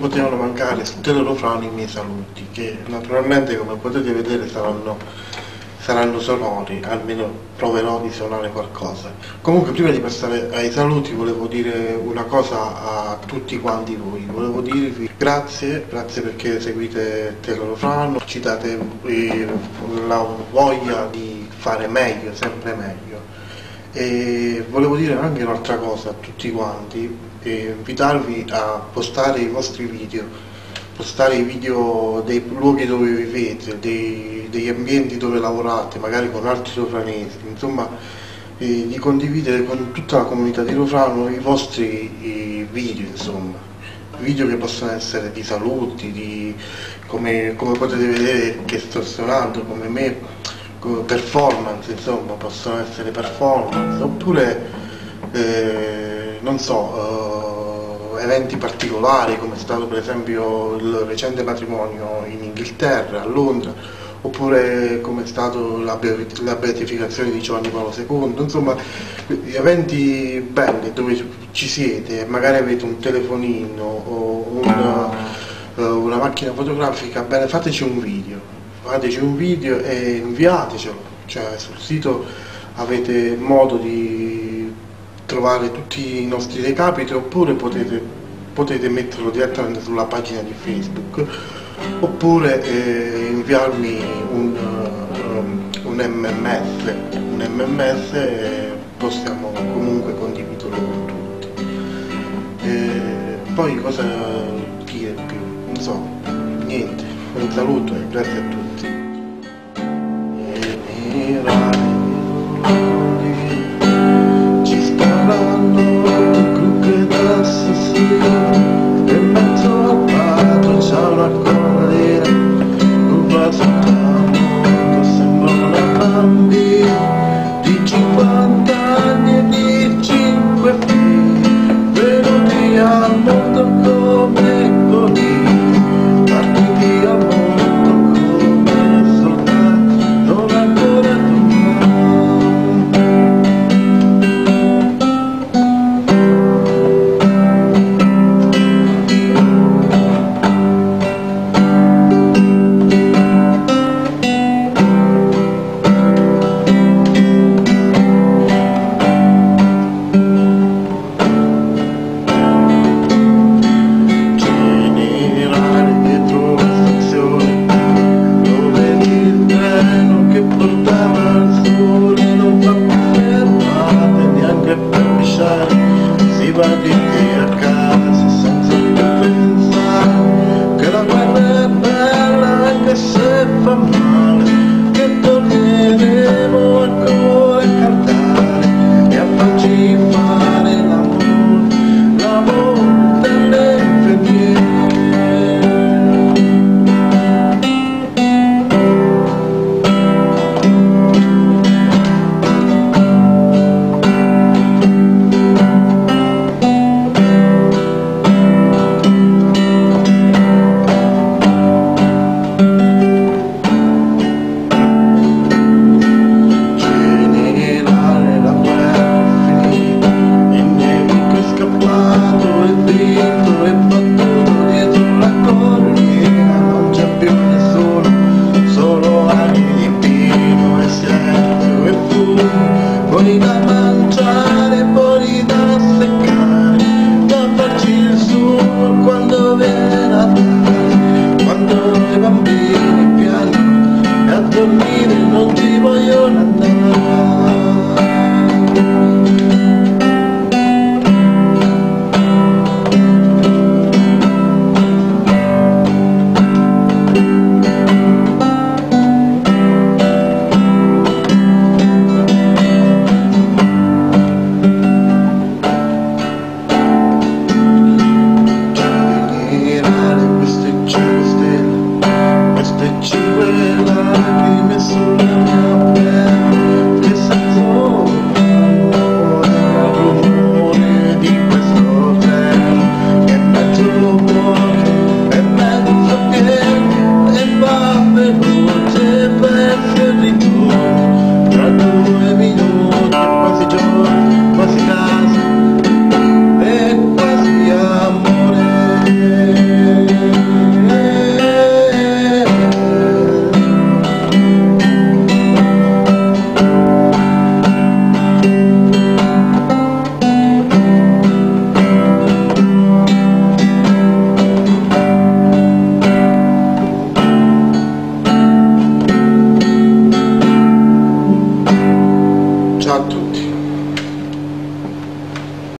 potevano mancare su Telelofrano i miei saluti, che naturalmente, come potete vedere, saranno sonori, almeno proverò di suonare qualcosa. Comunque, prima di passare ai saluti, volevo dire una cosa a tutti quanti voi. Volevo dirvi grazie perché seguite Telelofrano, ci date la voglia di fare meglio, sempre meglio. E volevo dire anche un'altra cosa a tutti quanti, e invitarvi a postare i vostri video, postare i video dei luoghi dove vivete, degli ambienti dove lavorate, magari con altri lofranesi, insomma, di condividere con tutta la comunità di Lofrano i vostri video, insomma, video che possono essere di saluti, come potete vedere che sto suonando, come me, performance, insomma, possono essere performance, oppure non so, eventi particolari, come è stato per esempio il recente matrimonio in Inghilterra, a Londra, oppure come è stato la beatificazione di Giovanni Paolo II, insomma, eventi belli dove ci siete, magari avete un telefonino o una macchina fotografica, bene, fateci un video e inviatecelo, cioè sul sito avete modo di trovare tutti i nostri recapiti, oppure potete metterlo direttamente sulla pagina di Facebook, oppure inviarmi un MMS e possiamo comunque condividerlo con tutti. Poi cosa dire più? Non so, niente, un saluto e grazie a tutti. Ci staranno gruppi d'assassini e in mezzo al prato c'è una corriera un vaso mondo, sembra una bambina di 50 anni e di 5 figli venuti al mondo come conigli, partiti al mondo come soldati non ancora a casa senza più pensare che la guerra è bella anche se fa male, che torneremo ancora a cantare e a farci fare l'amore delle infermiere. Buoni da mangiare, buoni da seccare, da farci il suo quando viene Natale, quando i bambini piangono e a dormire non ci vogliono andare. Ci vuole lacrime sulla